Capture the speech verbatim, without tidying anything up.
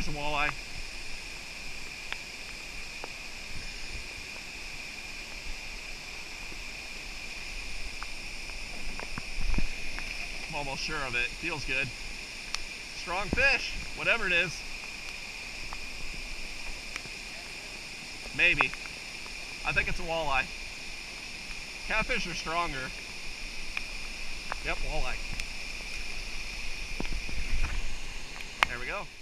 there's a walleye. I'm almost sure of it. Feels good. Strong fish, whatever it is. Maybe. I think it's a walleye. Catfish are stronger. Yep, walleye. There we go.